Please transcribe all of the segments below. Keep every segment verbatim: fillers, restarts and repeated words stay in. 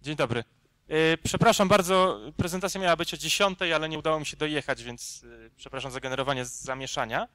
Dzień dobry. Yy, przepraszam bardzo, prezentacja miała być o dziesiątej, ale nie udało mi się dojechać, więc yy, przepraszam za generowanie zamieszania.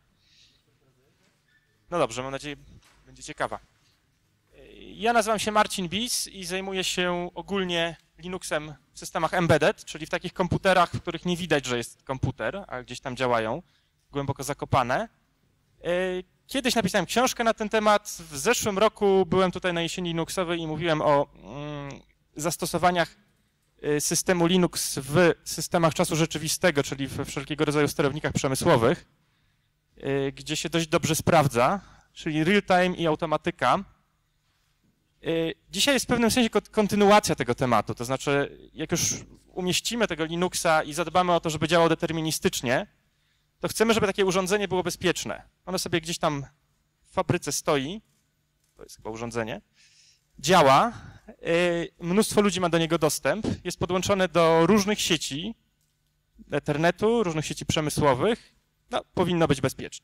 No dobrze, mam nadzieję, będzie ciekawa. Yy, ja nazywam się Marcin Bis i zajmuję się ogólnie Linuxem w systemach embedded, czyli w takich komputerach, w których nie widać, że jest komputer, a gdzieś tam działają, głęboko zakopane. Yy, Kiedyś napisałem książkę na ten temat. W zeszłym roku byłem tutaj na jesieni Linuxowej i mówiłem o mm, zastosowaniach systemu Linux w systemach czasu rzeczywistego, czyli w wszelkiego rodzaju sterownikach przemysłowych, gdzie się dość dobrze sprawdza, czyli real-time i automatyka. Dzisiaj jest w pewnym sensie kontynuacja tego tematu, to znaczy jak już umieścimy tego Linuxa i zadbamy o to, żeby działał deterministycznie, to chcemy, żeby takie urządzenie było bezpieczne. Ono sobie gdzieś tam w fabryce stoi, to jest chyba urządzenie, działa, mnóstwo ludzi ma do niego dostęp, jest podłączone do różnych sieci Ethernetu, różnych sieci przemysłowych, no, powinno być bezpieczne.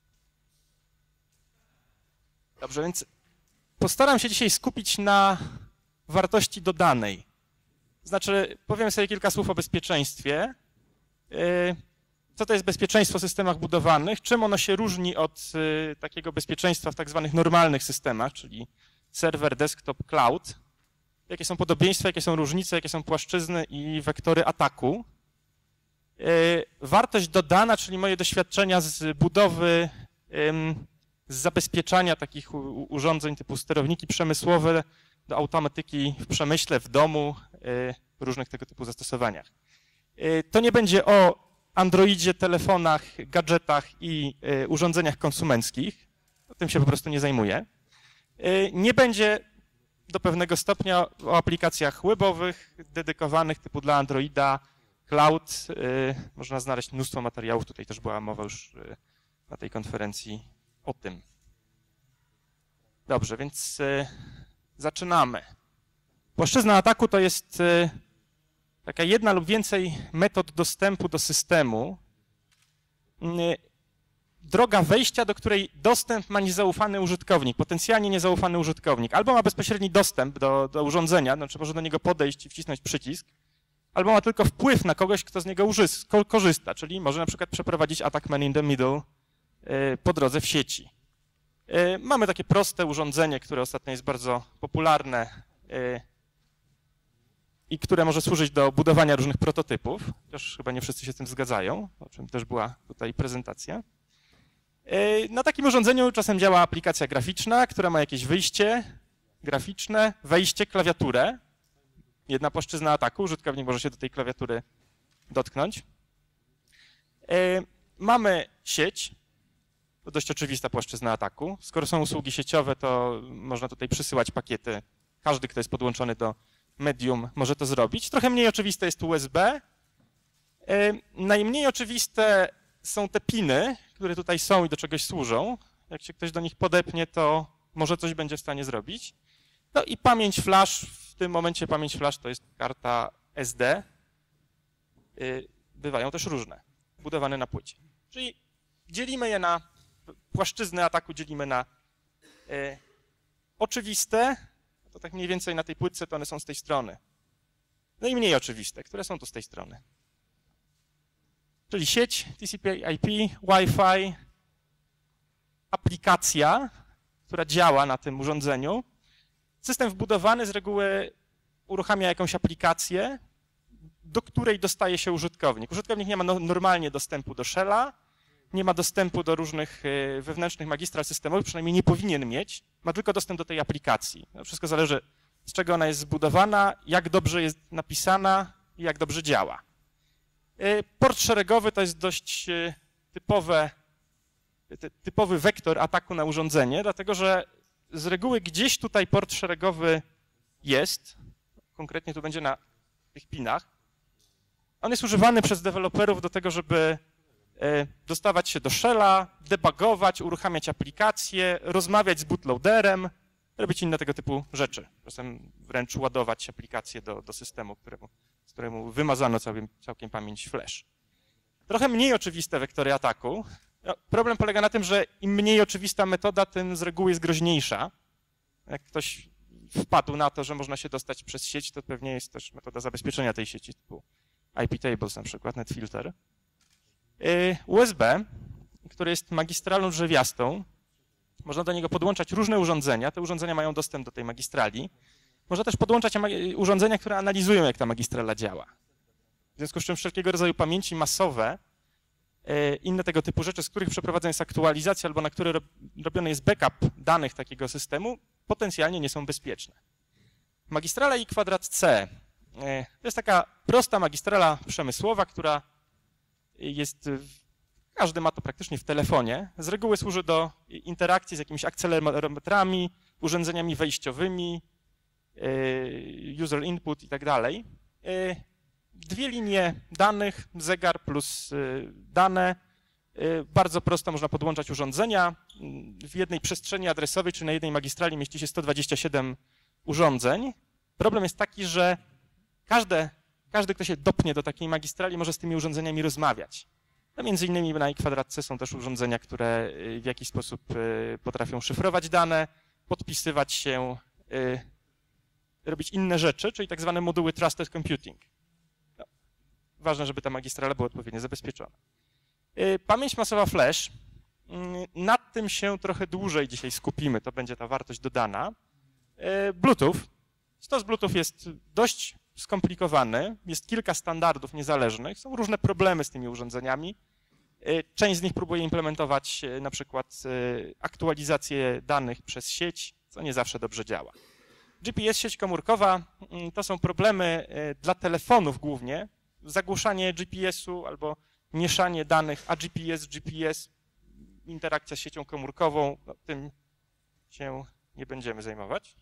Dobrze, więc postaram się dzisiaj skupić na wartości dodanej. Znaczy, powiem sobie kilka słów o bezpieczeństwie. Co to jest bezpieczeństwo w systemach budowanych, czym ono się różni od takiego bezpieczeństwa w tak zwanych normalnych systemach, czyli serwer, desktop, cloud, jakie są podobieństwa, jakie są różnice, jakie są płaszczyzny i wektory ataku. Wartość dodana, czyli moje doświadczenia z budowy, z zabezpieczania takich urządzeń typu sterowniki przemysłowe do automatyki w przemyśle, w domu, w różnych tego typu zastosowaniach. To nie będzie o Androidzie, telefonach, gadżetach i urządzeniach konsumenckich, tym się po prostu nie zajmuję. Nie będzie do pewnego stopnia o aplikacjach webowych dedykowanych typu dla Androida, cloud. Można znaleźć mnóstwo materiałów, tutaj też była mowa już na tej konferencji o tym. Dobrze, więc zaczynamy. Płaszczyzna ataku to jest taka jedna lub więcej metod dostępu do systemu, droga wejścia, do której dostęp ma niezaufany użytkownik, potencjalnie niezaufany użytkownik. Albo ma bezpośredni dostęp do, do urządzenia, znaczy może do niego podejść i wcisnąć przycisk, albo ma tylko wpływ na kogoś, kto z niego korzysta, czyli może na przykład przeprowadzić attack man in the middle po drodze w sieci. Mamy takie proste urządzenie, które ostatnio jest bardzo popularne i które może służyć do budowania różnych prototypów, chociaż chyba nie wszyscy się z tym zgadzają, o czym też była tutaj prezentacja. Na takim urządzeniu czasem działa aplikacja graficzna, która ma jakieś wyjście graficzne, wejście, klawiaturę. Jedna płaszczyzna ataku, użytkownik może się do tej klawiatury dotknąć. Mamy sieć, to dość oczywista płaszczyzna ataku. Skoro są usługi sieciowe, to można tutaj przysyłać pakiety. Każdy, kto jest podłączony do medium, może to zrobić. Trochę mniej oczywiste jest U S B. Najmniej oczywiste są te piny, które tutaj są i do czegoś służą. Jak się ktoś do nich podepnie, to może coś będzie w stanie zrobić. No i pamięć flash, w tym momencie pamięć flash to jest karta S D. Bywają też różne, budowane na płycie. Czyli dzielimy je na, płaszczyzny ataku dzielimy na y, oczywiste, to tak mniej więcej na tej płytce to one są z tej strony. No i mniej oczywiste, które są tu z tej strony. Czyli sieć, T C P I P, Wi-Fi, aplikacja, która działa na tym urządzeniu. System wbudowany z reguły uruchamia jakąś aplikację, do której dostaje się użytkownik. Użytkownik nie ma no, normalnie dostępu do shella, nie ma dostępu do różnych wewnętrznych magistral systemowych, przynajmniej nie powinien mieć, ma tylko dostęp do tej aplikacji. No, wszystko zależy, z czego ona jest zbudowana, jak dobrze jest napisana i jak dobrze działa. Port szeregowy to jest dość typowe, typowy wektor ataku na urządzenie, dlatego że z reguły gdzieś tutaj port szeregowy jest, konkretnie tu będzie na tych pinach. On jest używany przez deweloperów do tego, żeby dostawać się do shella, debugować, uruchamiać aplikacje, rozmawiać z bootloaderem, robić inne tego typu rzeczy. Czasem wręcz ładować aplikacje do, do systemu, któremu, z któremu wymazano całkiem, całkiem pamięć flash. Trochę mniej oczywiste wektory ataku. No, problem polega na tym, że im mniej oczywista metoda, tym z reguły jest groźniejsza. Jak ktoś wpadł na to, że można się dostać przez sieć, to pewnie jest też metoda zabezpieczenia tej sieci typu I P tables na przykład, netfilter. U S B, który jest magistralą drzewiastą, można do niego podłączać różne urządzenia, te urządzenia mają dostęp do tej magistrali. Można też podłączać urządzenia, które analizują, jak ta magistrala działa. W związku z czym wszelkiego rodzaju pamięci masowe, inne tego typu rzeczy, z których przeprowadzana jest aktualizacja albo na które robiony jest backup danych takiego systemu, potencjalnie nie są bezpieczne. Magistrala I kwadrat C to jest taka prosta magistrala przemysłowa, która jest, każdy ma to praktycznie w telefonie. Z reguły służy do interakcji z jakimiś akcelerometrami, urządzeniami wejściowymi, user input i tak dalej. Dwie linie danych, zegar plus dane. Bardzo prosto można podłączać urządzenia. W jednej przestrzeni adresowej, czy na jednej magistrali mieści się sto dwadzieścia siedem urządzeń. Problem jest taki, że każde, każdy, kto się dopnie do takiej magistrali, może z tymi urządzeniami rozmawiać. No między innymi na I kwadrat C są też urządzenia, które w jakiś sposób potrafią szyfrować dane, podpisywać się, robić inne rzeczy, czyli tak zwane moduły Trusted Computing. No, ważne, żeby ta magistrala była odpowiednio zabezpieczona. Pamięć masowa flash, nad tym się trochę dłużej dzisiaj skupimy, to będzie ta wartość dodana. Bluetooth. Stos Bluetooth jest dość skomplikowany, jest kilka standardów niezależnych, są różne problemy z tymi urządzeniami. Część z nich próbuje implementować na przykład aktualizację danych przez sieć, co nie zawsze dobrze działa. G P S, sieć komórkowa, to są problemy dla telefonów głównie, zagłuszanie G P S-u albo mieszanie danych A G P S, G P S, interakcja z siecią komórkową, no, tym się nie będziemy zajmować.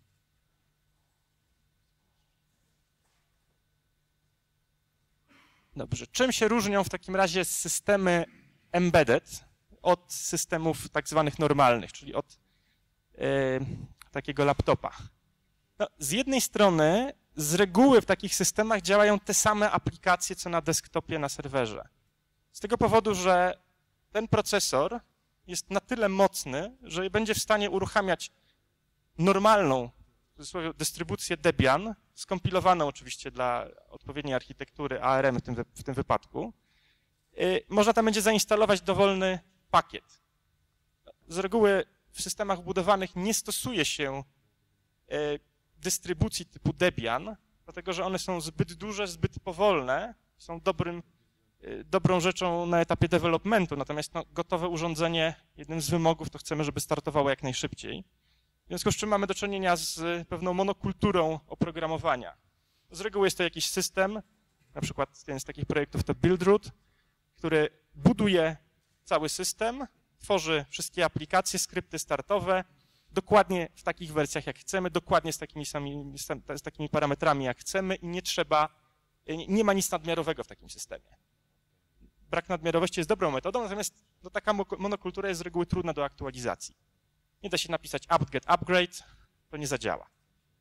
Dobrze, czym się różnią w takim razie systemy embedded od systemów tak zwanych normalnych, czyli od yy, takiego laptopa? No, z jednej strony z reguły w takich systemach działają te same aplikacje, co na desktopie, na serwerze. Z tego powodu, że ten procesor jest na tyle mocny, że będzie w stanie uruchamiać normalną w cudzysłowie dystrybucję Debian, skompilowaną oczywiście dla odpowiedniej architektury A R M w tym, w tym wypadku. Yy, można tam będzie zainstalować dowolny pakiet. Z reguły w systemach budowanych nie stosuje się yy, dystrybucji typu Debian, dlatego że one są zbyt duże, zbyt powolne, są dobrym, yy, dobrą rzeczą na etapie developmentu, natomiast no, gotowe urządzenie, jednym z wymogów, to chcemy, żeby startowało jak najszybciej. W związku z czym mamy do czynienia z pewną monokulturą oprogramowania. Z reguły jest to jakiś system, na przykład jeden z takich projektów to Buildroot, który buduje cały system, tworzy wszystkie aplikacje, skrypty startowe, dokładnie w takich wersjach jak chcemy, dokładnie z takimi, sami, z takimi parametrami jak chcemy i nie trzeba, nie ma nic nadmiarowego w takim systemie. Brak nadmiarowości jest dobrą metodą, natomiast no, taka monokultura jest z reguły trudna do aktualizacji. Nie da się napisać apt-get upgrade, to nie zadziała.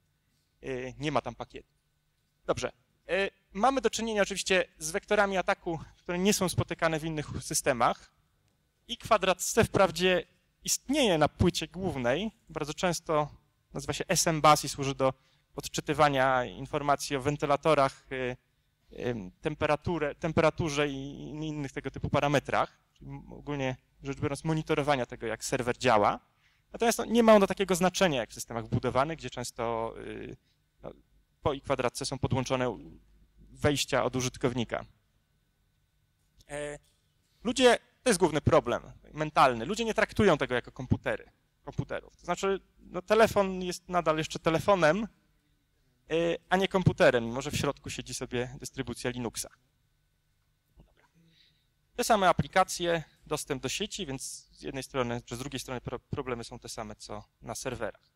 Nie ma tam pakietu. Dobrze. Mamy do czynienia oczywiście z wektorami ataku, które nie są spotykane w innych systemach. I kwadrat C wprawdzie istnieje na płycie głównej, bardzo często nazywa się S M bus i służy do odczytywania informacji o wentylatorach, temperaturze, temperaturze i innych tego typu parametrach, czyli ogólnie rzecz biorąc monitorowania tego, jak serwer działa. Natomiast no, nie ma ono takiego znaczenia jak w systemach wbudowanych, gdzie często yy, no, po I kwadrat C są podłączone wejścia od użytkownika. E, ludzie, to jest główny problem mentalny, ludzie nie traktują tego jako komputery, komputerów. To znaczy no, telefon jest nadal jeszcze telefonem, yy, a nie komputerem, mimo że w środku siedzi sobie dystrybucja Linuxa. Dobra. Te same aplikacje, dostęp do sieci, więc z jednej strony, czy z drugiej strony problemy są te same, co na serwerach.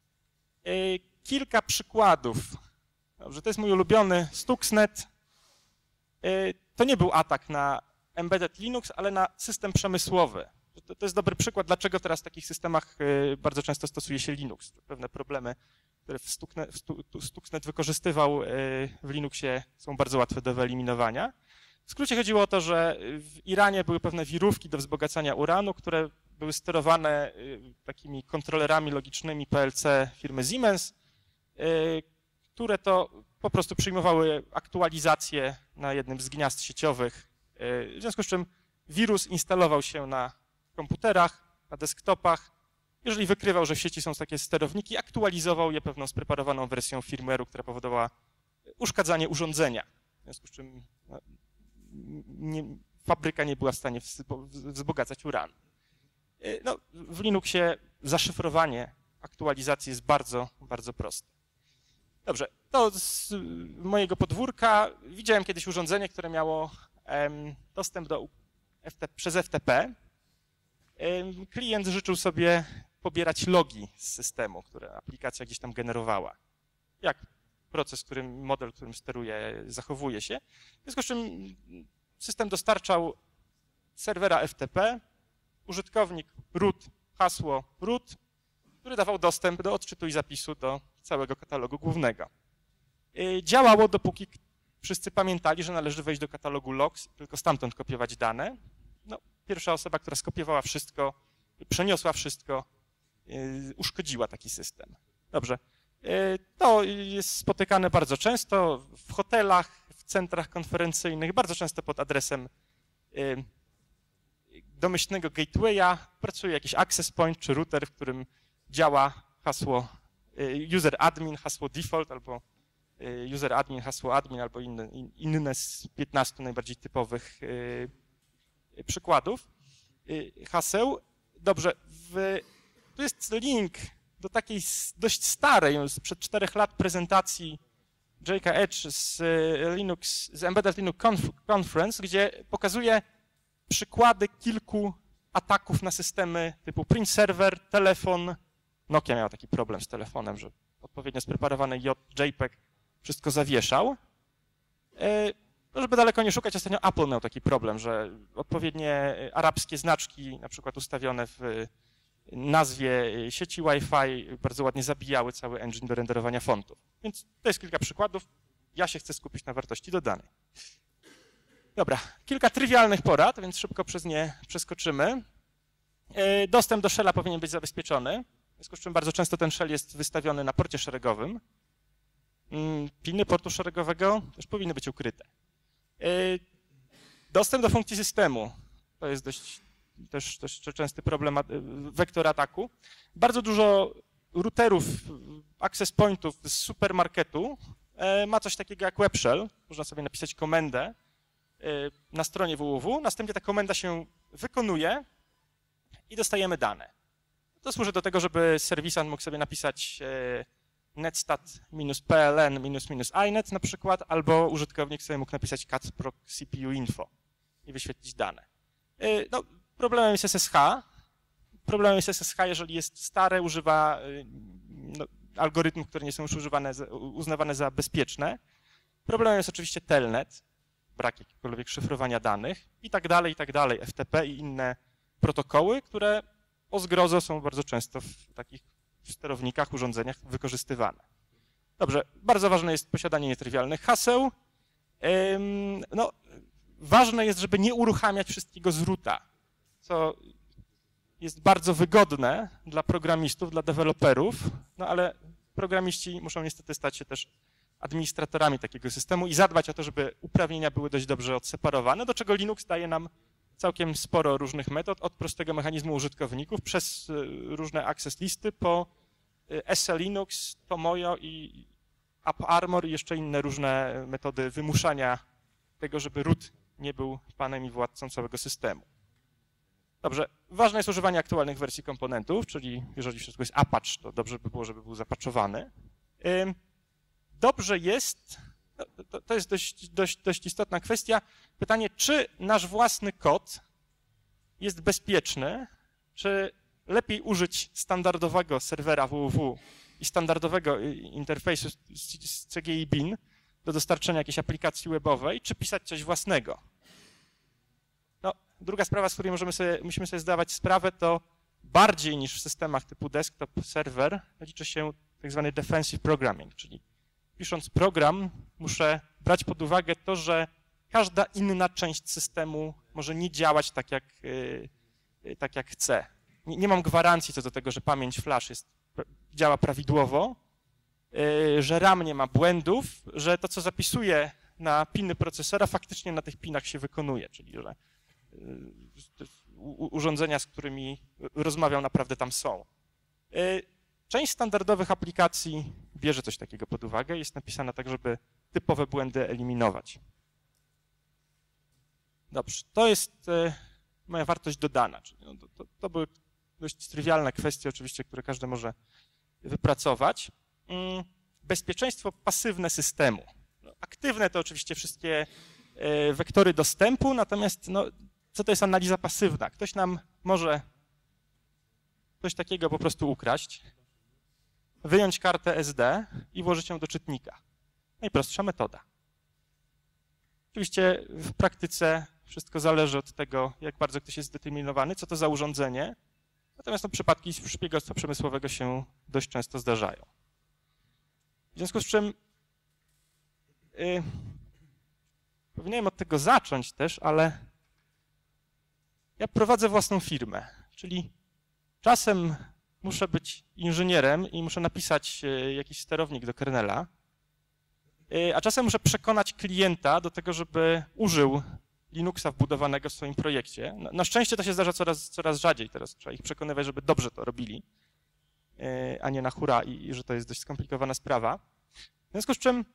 Kilka przykładów. Dobrze, to jest mój ulubiony Stuxnet. To nie był atak na embedded Linux, ale na system przemysłowy. To jest dobry przykład, dlaczego teraz w takich systemach bardzo często stosuje się Linux. Pewne problemy, które Stuxnet, Stuxnet wykorzystywał w Linuxie, są bardzo łatwe do wyeliminowania. W skrócie chodziło o to, że w Iranie były pewne wirówki do wzbogacania uranu, które były sterowane takimi kontrolerami logicznymi P L C firmy Siemens. które to po prostu przyjmowały aktualizacje na jednym z gniazd sieciowych, w związku z czym wirus instalował się na komputerach, na desktopach. Jeżeli wykrywał, że w sieci są takie sterowniki, aktualizował je pewną spreparowaną wersją firmware'u, która powodowała uszkadzanie urządzenia, w związku z czym no, nie, fabryka nie była w stanie wzbogacać uranu. No, w Linuxie zaszyfrowanie aktualizacji jest bardzo, bardzo proste. Dobrze, to z mojego podwórka widziałem kiedyś urządzenie, które miało um, dostęp do F T P, przez F T P. Um, klient życzył sobie pobierać logi z systemu, które aplikacja gdzieś tam generowała. Jak proces, którym, model, którym steruje, zachowuje się. W związku z czym system dostarczał serwera F T P, użytkownik root, hasło root, który dawał dostęp do odczytu i zapisu do całego katalogu głównego. Działało, dopóki wszyscy pamiętali, że należy wejść do katalogu logs, tylko stamtąd kopiować dane. No, pierwsza osoba, która skopiowała wszystko, przeniosła wszystko, uszkodziła taki system. Dobrze. To jest spotykane bardzo często w hotelach, w centrach konferencyjnych, bardzo często pod adresem domyślnego gatewaya pracuje jakiś access point czy router, w którym działa hasło user admin, hasło default, albo user admin, hasło admin, albo inne, inne z piętnastu najbardziej typowych przykładów haseł. Dobrze, w, tu jest link do takiej dość starej, sprzed czterech lat prezentacji J K Edge z Linux, z Embedded Linux Conference, gdzie pokazuje przykłady kilku ataków na systemy typu print server, telefon. Nokia miała taki problem z telefonem, że odpowiednio spreparowany JPEG wszystko zawieszał. No, żeby daleko nie szukać, ostatnio Apple miał taki problem, że odpowiednie arabskie znaczki, na przykład ustawione w nazwie sieci Wi-Fi, bardzo ładnie zabijały cały engine do renderowania fontów. Więc to jest kilka przykładów. Ja się chcę skupić na wartości dodanej. Dobra, kilka trywialnych porad, więc szybko przez nie przeskoczymy. Dostęp do shella powinien być zabezpieczony, w związku z czym bardzo często ten shell jest wystawiony na porcie szeregowym. Piny portu szeregowego też powinny być ukryte. Dostęp do funkcji systemu, to jest dość, też, też częsty problem wektor ataku. Bardzo dużo routerów, access pointów z supermarketu ma coś takiego jak web shell. Można sobie napisać komendę na stronie w w w, następnie ta komenda się wykonuje i dostajemy dane. To służy do tego, żeby serwisant mógł sobie napisać netstat-pln-inet na przykład, albo użytkownik sobie mógł napisać cat proc C P U info i wyświetlić dane. No, problemem jest S S H. Problemem jest S S H, jeżeli jest stare, używa no, algorytmów, które nie są już używane, uznawane za bezpieczne. Problemem jest oczywiście telnet, brak jakiegokolwiek szyfrowania danych i tak dalej, i tak dalej. F T P i inne protokoły, które o zgrozo są bardzo często w takich sterownikach, urządzeniach wykorzystywane. Dobrze, bardzo ważne jest posiadanie nietrywialnych haseł. No, ważne jest, żeby nie uruchamiać wszystkiego z roota, co jest bardzo wygodne dla programistów, dla deweloperów, no ale programiści muszą niestety stać się też administratorami takiego systemu i zadbać o to, żeby uprawnienia były dość dobrze odseparowane, do czego Linux daje nam całkiem sporo różnych metod, od prostego mechanizmu użytkowników, przez różne access listy, po S E Linux, Tomoyo i AppArmor i jeszcze inne różne metody wymuszania tego, żeby root nie był panem i władcą całego systemu. Dobrze, ważne jest używanie aktualnych wersji komponentów, czyli jeżeli wszystko jest Apache, to dobrze by było, żeby był zapaczowany. Dobrze jest, to, to jest dość, dość, dość istotna kwestia, pytanie, czy nasz własny kod jest bezpieczny, czy lepiej użyć standardowego serwera w w w i standardowego interfejsu z C G I bin do dostarczenia jakiejś aplikacji webowej, czy pisać coś własnego. No, druga sprawa, z której możemy sobie, musimy sobie zdawać sprawę, to bardziej niż w systemach typu desktop, serwer, liczy się tak zwany defensive programming, czyli pisząc program muszę brać pod uwagę to, że każda inna część systemu może nie działać tak, jak, yy, tak jak chcę. Nie, nie mam gwarancji co do tego, że pamięć flash jest, działa prawidłowo. że RAM nie ma błędów, że to, co zapisuje na piny procesora, faktycznie na tych pinach się wykonuje, czyli że urządzenia, z którymi rozmawiał, naprawdę tam są. Część standardowych aplikacji bierze coś takiego pod uwagę, jest napisana tak, żeby typowe błędy eliminować. Dobrze, to jest moja wartość dodana. Czyli no to, to, to były dość trywialne kwestie, oczywiście, które każdy może wypracować. Bezpieczeństwo pasywne systemu. Aktywne to oczywiście wszystkie wektory dostępu, natomiast no, co to jest analiza pasywna? Ktoś nam może coś takiego po prostu ukraść, wyjąć kartę S D i włożyć ją do czytnika. Najprostsza metoda. Oczywiście w praktyce wszystko zależy od tego, jak bardzo ktoś jest zdeterminowany, co to za urządzenie, natomiast no, przypadki szpiegostwa przemysłowego się dość często zdarzają. W związku z czym yy, powinienem od tego zacząć też, ale ja prowadzę własną firmę, czyli czasem muszę być inżynierem i muszę napisać jakiś sterownik do kernela, a czasem muszę przekonać klienta do tego, żeby użył Linuxa wbudowanego w swoim projekcie. Na szczęście to się zdarza coraz, coraz rzadziej, teraz trzeba ich przekonywać, żeby dobrze to robili, a nie na hura i, i że to jest dość skomplikowana sprawa. W związku z czym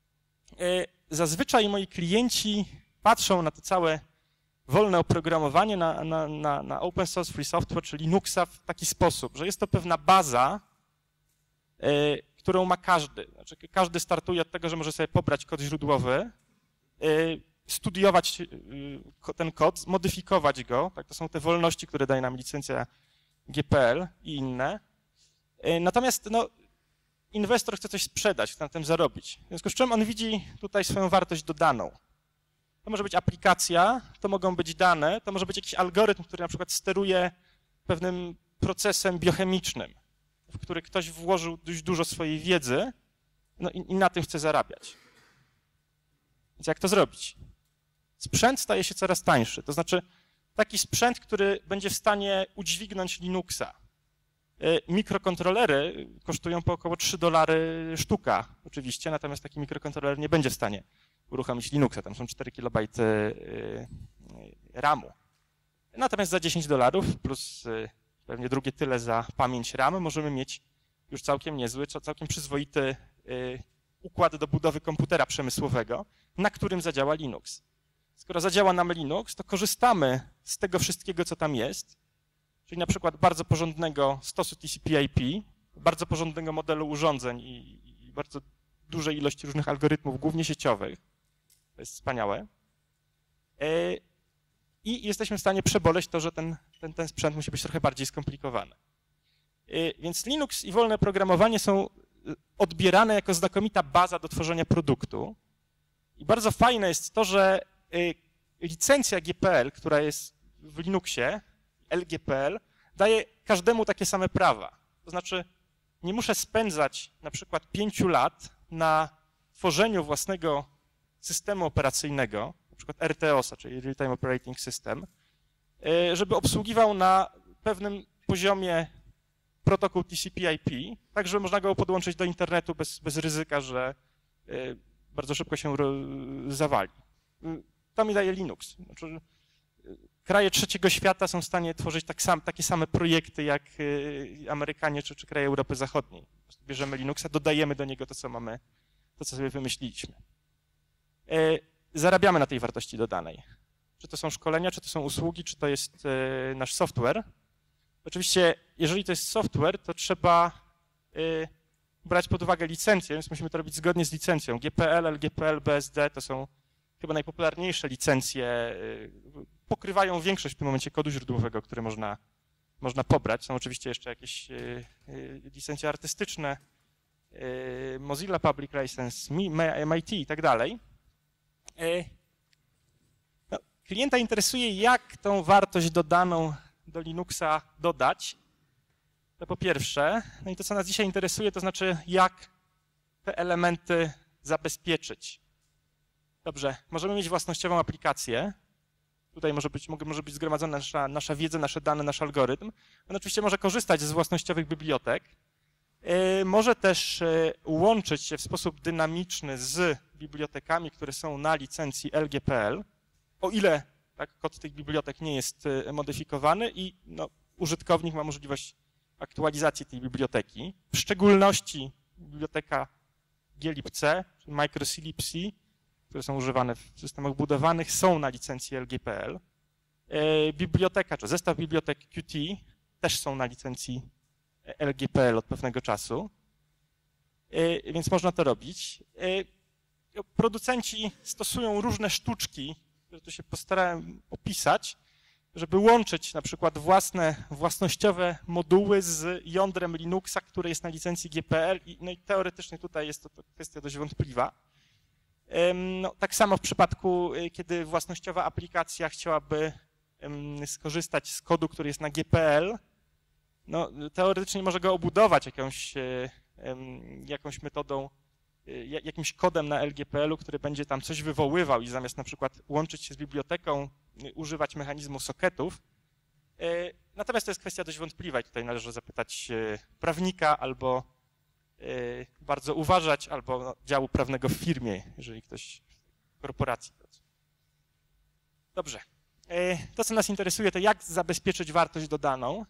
zazwyczaj moi klienci patrzą na to całe wolne oprogramowanie, na, na, na, na open source free software, czy Linuxa w taki sposób, że jest to pewna baza, y, którą ma każdy. Znaczy, każdy startuje od tego, że może sobie pobrać kod źródłowy, y, studiować y, ten kod, modyfikować go. Tak, to są te wolności, które daje nam licencja G P L i inne. Y, natomiast no, inwestor chce coś sprzedać, chce na tym zarobić. W związku z czym on widzi tutaj swoją wartość dodaną. To może być aplikacja, to mogą być dane, to może być jakiś algorytm, który na przykład steruje pewnym procesem biochemicznym, w który ktoś włożył dość dużo swojej wiedzy, no i, i na tym chce zarabiać. Więc jak to zrobić? Sprzęt staje się coraz tańszy, to znaczy taki sprzęt, który będzie w stanie udźwignąć Linuxa. Mikrokontrolery kosztują po około trzy dolary sztuka oczywiście, natomiast taki mikrokontroler nie będzie w stanie uruchomić Linuxa, tam są cztery kilobajty ramu. Natomiast za dziesięć dolarów plus pewnie drugie tyle za pamięć RAM możemy mieć już całkiem niezły, całkiem przyzwoity układ do budowy komputera przemysłowego, na którym zadziała Linux. Skoro zadziała nam Linux, to korzystamy z tego wszystkiego, co tam jest, czyli na przykład bardzo porządnego stosu T C P I P, bardzo porządnego modelu urządzeń i, i bardzo dużej ilości różnych algorytmów, głównie sieciowych. To jest wspaniałe. I jesteśmy w stanie przeboleć to, że ten, ten, ten sprzęt musi być trochę bardziej skomplikowany. Więc Linux i wolne programowanie są odbierane jako znakomita baza do tworzenia produktu. I bardzo fajne jest to, że licencja G P L, która jest w Linuxie, L G P L, daje każdemu takie same prawa. To znaczy nie muszę spędzać na przykład pięciu lat na tworzeniu własnego systemu operacyjnego, na przykład R T O S a, czyli Real Time Operating System, żeby obsługiwał na pewnym poziomie protokół T C P I P, tak żeby można go podłączyć do internetu bez, bez ryzyka, że bardzo szybko się zawali. To mi daje Linux. Znaczy, kraje trzeciego świata są w stanie tworzyć tak sam, takie same projekty jak Amerykanie czy, czy kraje Europy Zachodniej. Bierzemy Linuxa, dodajemy do niego to, co mamy, to, co sobie wymyśliliśmy. Zarabiamy na tej wartości dodanej. Czy to są szkolenia, czy to są usługi, czy to jest nasz software. Oczywiście, jeżeli to jest software, to trzeba brać pod uwagę licencję, więc musimy to robić zgodnie z licencją. G P L, L G P L, B S D to są chyba najpopularniejsze licencje, pokrywają większość w tym momencie kodu źródłowego, który można, można pobrać. Są oczywiście jeszcze jakieś licencje artystyczne, Mozilla Public License, M I T i tak dalej. No, klienta interesuje, jak tą wartość dodaną do Linuxa dodać. To po pierwsze. No i to, co nas dzisiaj interesuje, to znaczy, jak te elementy zabezpieczyć. Dobrze, możemy mieć własnościową aplikację. Tutaj może być, może być zgromadzona nasza, nasza wiedza, nasze dane, nasz algorytm. On oczywiście może korzystać z własnościowych bibliotek. Może też łączyć się w sposób dynamiczny z bibliotekami, które są na licencji L G P L, o ile tak, kod tych bibliotek nie jest modyfikowany i no, użytkownik ma możliwość aktualizacji tej biblioteki. W szczególności biblioteka glibc, czyli microclibc, które są używane w systemach budowanych, są na licencji L G P L. Biblioteka, czy zestaw bibliotek Qt też są na licencji L G P L od pewnego czasu, więc można to robić. Producenci stosują różne sztuczki, które tu się postarałem opisać, żeby łączyć na przykład własne, własnościowe moduły z jądrem Linuxa, które jest na licencji G P L. No i teoretycznie tutaj jest to, to kwestia dość wątpliwa. No, tak samo w przypadku, kiedy własnościowa aplikacja chciałaby skorzystać z kodu, który jest na G P L, no, teoretycznie może go obudować jakąś, jakąś metodą, jakimś kodem na L G P L-u, który będzie tam coś wywoływał i zamiast na przykład łączyć się z biblioteką, używać mechanizmu socketów. Natomiast to jest kwestia dość wątpliwa i tutaj należy zapytać prawnika albo bardzo uważać, albo działu prawnego w firmie, jeżeli ktoś w korporacji pracuje. Dobrze. To, co nas interesuje, to jak zabezpieczyć wartość dodaną.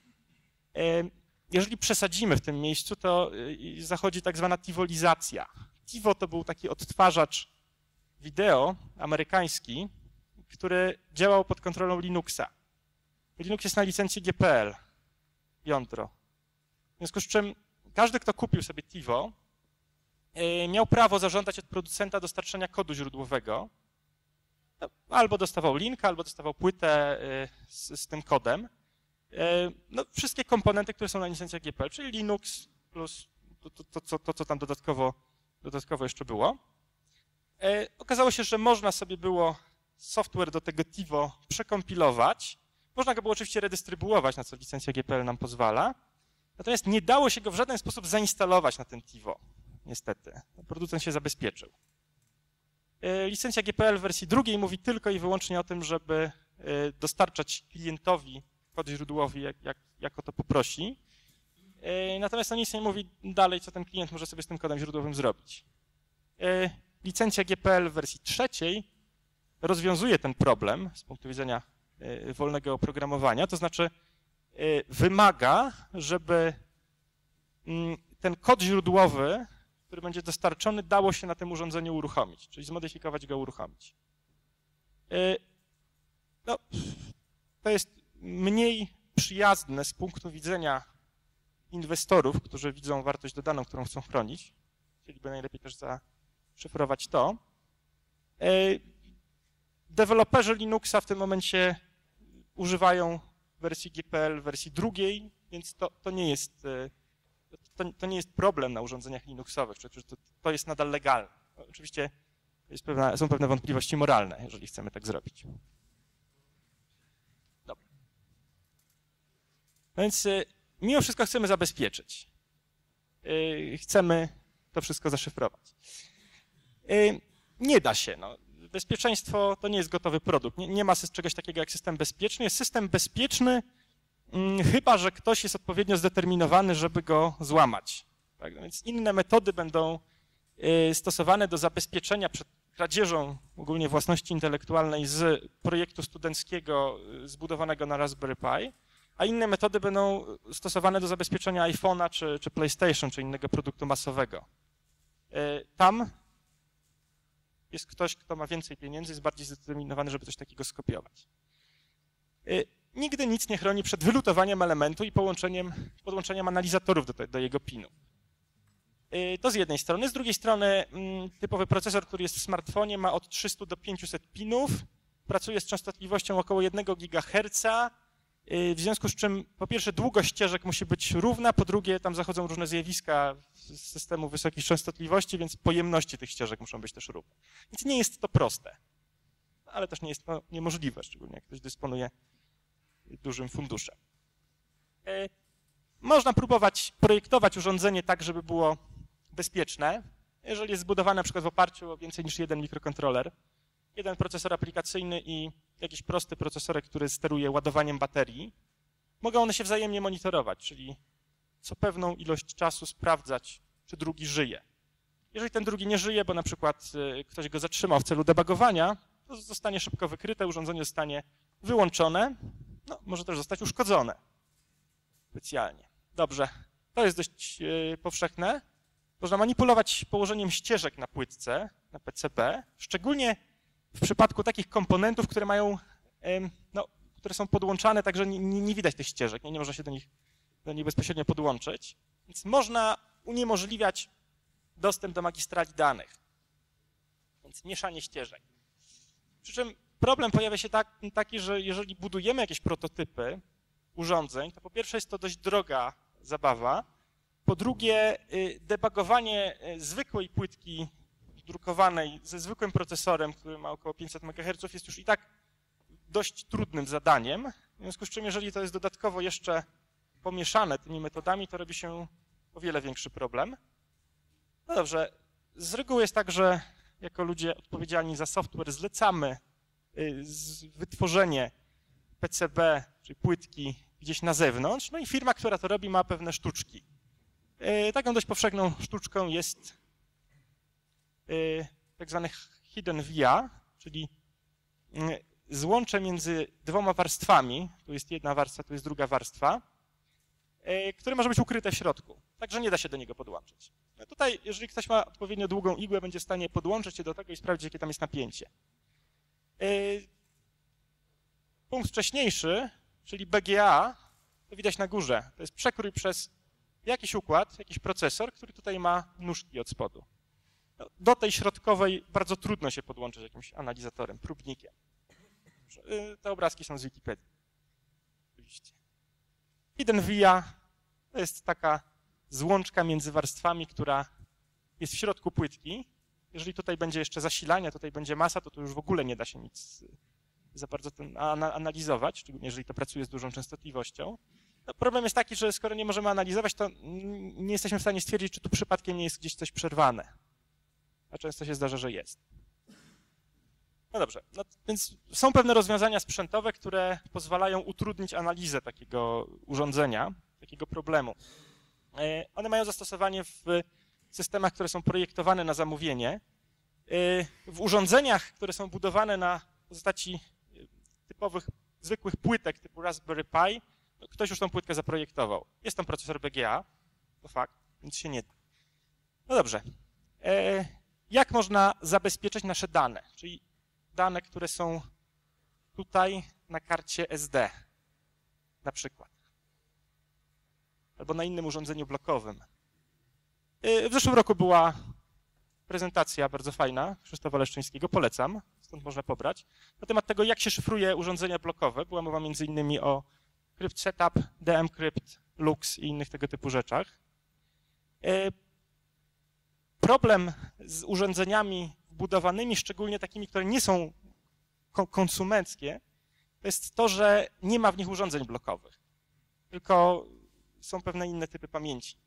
Jeżeli przesadzimy w tym miejscu, to zachodzi tak zwana tivolizacja. Tivo to był taki odtwarzacz wideo amerykański, który działał pod kontrolą Linuxa. Linux jest na licencji G P L, jądro. W związku z czym każdy, kto kupił sobie Tivo, miał prawo zażądać od producenta dostarczenia kodu źródłowego. Albo dostawał linka, albo dostawał płytę z, z tym kodem. No, wszystkie komponenty, które są na licencji G P L, czyli Linux plus to, to, to, to, to co tam dodatkowo, dodatkowo jeszcze było. Okazało się, że można sobie było software do tego Tivo przekompilować. Można go było oczywiście redystrybuować, na co licencja G P L nam pozwala. Natomiast nie dało się go w żaden sposób zainstalować na ten Tivo, niestety. Producent się zabezpieczył. Licencja G P L w wersji drugiej mówi tylko i wyłącznie o tym, żeby dostarczać klientowi kod źródłowy, jak, jak, jak o to poprosi. Natomiast on nic nie mówi dalej, co ten klient może sobie z tym kodem źródłowym zrobić. Licencja G P L w wersji trzeciej rozwiązuje ten problem z punktu widzenia wolnego oprogramowania, to znaczy wymaga, żeby ten kod źródłowy, który będzie dostarczony, dało się na tym urządzeniu uruchomić, czyli zmodyfikować go, uruchomić. No, to jest mniej przyjazne z punktu widzenia inwestorów, którzy widzą wartość dodaną, którą chcą chronić. Chcieliby najlepiej też zaszyfrować to. Deweloperzy Linuxa w tym momencie używają wersji G P L, wersji drugiej, więc to, to, nie, jest, to, to nie jest problem na urządzeniach Linuxowych, to, to jest nadal legalne. Oczywiście jest pewna, są pewne wątpliwości moralne, jeżeli chcemy tak zrobić. Dobra. No więc mimo wszystko chcemy zabezpieczyć. Chcemy to wszystko zaszyfrować. Nie da się. No. Bezpieczeństwo to nie jest gotowy produkt. Nie, nie ma czegoś takiego jak system bezpieczny. Jest system bezpieczny, hmm, chyba że ktoś jest odpowiednio zdeterminowany, żeby go złamać. Tak? No więc inne metody będą y, stosowane do zabezpieczenia przed kradzieżą ogólnie własności intelektualnej z projektu studenckiego y, zbudowanego na Raspberry Pi, a inne metody będą stosowane do zabezpieczenia iPhone'a czy, czy PlayStation, czy innego produktu masowego. Y, tam jest ktoś, kto ma więcej pieniędzy, jest bardziej zdeterminowany, żeby coś takiego skopiować. Nigdy nic nie chroni przed wylutowaniem elementu i połączeniem, podłączeniem analizatorów do, do jego pinu. To z jednej strony. Z drugiej strony typowy procesor, który jest w smartfonie, ma od trzystu do pięciuset pinów, pracuje z częstotliwością około jednego gigaherca, w związku z czym po pierwsze długość ścieżek musi być równa, po drugie tam zachodzą różne zjawiska z systemu wysokich częstotliwości, więc pojemności tych ścieżek muszą być też równe. Więc nie jest to proste, ale też nie jest to niemożliwe, szczególnie jak ktoś dysponuje dużym funduszem. Można próbować projektować urządzenie tak, żeby było bezpieczne, jeżeli jest zbudowane na przykład w oparciu o więcej niż jeden mikrokontroler, jeden procesor aplikacyjny i jakiś prosty procesorek, który steruje ładowaniem baterii. Mogą one się wzajemnie monitorować, czyli co pewną ilość czasu sprawdzać, czy drugi żyje. Jeżeli ten drugi nie żyje, bo na przykład ktoś go zatrzymał w celu debugowania, to zostanie szybko wykryte, urządzenie zostanie wyłączone, no, może też zostać uszkodzone specjalnie. Dobrze, to jest dość yy, powszechne. Można manipulować położeniem ścieżek na płytce, na P C B, szczególnie w przypadku takich komponentów, które mają, yy, no, które są podłączane, tak że nie, nie widać tych ścieżek, nie, nie można się do nich, do nich bezpośrednio podłączyć. Więc można uniemożliwiać dostęp do magistrali danych, więc mieszanie ścieżek. Przy czym problem pojawia się tak, taki, że jeżeli budujemy jakieś prototypy urządzeń, to po pierwsze jest to dość droga zabawa, po drugie debugowanie zwykłej płytki drukowanej ze zwykłym procesorem, który ma około pięćset megaherców, jest już i tak dość trudnym zadaniem, w związku z czym jeżeli to jest dodatkowo jeszcze pomieszane tymi metodami, to robi się o wiele większy problem. No dobrze, z reguły jest tak, że jako ludzie odpowiedzialni za software zlecamy wytworzenie P C B, czyli płytki gdzieś na zewnątrz, no i firma, która to robi, ma pewne sztuczki. Taką dość powszechną sztuczką jest tak zwany hidden via, czyli złącze między dwoma warstwami, tu jest jedna warstwa, tu jest druga warstwa, które może być ukryte w środku, także nie da się do niego podłączyć. No tutaj, jeżeli ktoś ma odpowiednio długą igłę, będzie w stanie podłączyć się do tego i sprawdzić, jakie tam jest napięcie. Punkt wcześniejszy, czyli B G A, to widać na górze. To jest przekrój przez jakiś układ, jakiś procesor, który tutaj ma nóżki od spodu. No, do tej środkowej bardzo trudno się podłączyć jakimś analizatorem, próbnikiem. Te obrazki są z Wikipedii. Oczywiście. Hidden via to jest taka złączka między warstwami, która jest w środku płytki. Jeżeli tutaj będzie jeszcze zasilanie, tutaj będzie masa, to tu już w ogóle nie da się nic za bardzo analizować, szczególnie jeżeli to pracuje z dużą częstotliwością. No, problem jest taki, że skoro nie możemy analizować, to nie jesteśmy w stanie stwierdzić, czy tu przypadkiem nie jest gdzieś coś przerwane. A często się zdarza, że jest. No dobrze, no, więc są pewne rozwiązania sprzętowe, które pozwalają utrudnić analizę takiego urządzenia, takiego problemu. One mają zastosowanie w systemach, które są projektowane na zamówienie. W urządzeniach, które są budowane na postaci typowych, zwykłych płytek typu Raspberry Pi, no ktoś już tą płytkę zaprojektował. Jest tam procesor B G A, to fakt, nic się nie da. No dobrze. Jak można zabezpieczyć nasze dane, czyli dane, które są tutaj na karcie S D na przykład, albo na innym urządzeniu blokowym. W zeszłym roku była prezentacja bardzo fajna Krzysztofa Leszczyńskiego, polecam, stąd można pobrać, na temat tego, jak się szyfruje urządzenia blokowe. Była mowa między innymi o Crypt Setup, dmcrypt, Lux i innych tego typu rzeczach. Problem z urządzeniami wbudowanymi, szczególnie takimi, które nie są konsumenckie, to jest to, że nie ma w nich urządzeń blokowych, tylko są pewne inne typy pamięci.